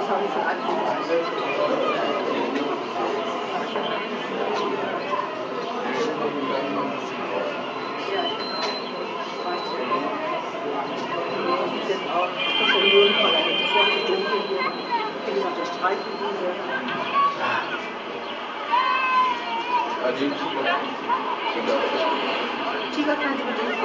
das habe ich von Anfang an. Das ist jetzt auch das Höhenvoller. Das ist ja zu dunkel hier. Ich bin auf der Streifenwiese. Tiger kann sie mit dem